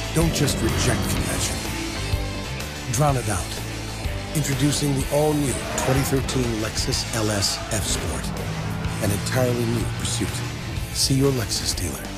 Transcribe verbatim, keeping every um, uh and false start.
Don't just reject convention. Drown it out. Introducing the all-new twenty thirteen Lexus L S F Sport. An entirely new pursuit. See your Lexus dealer.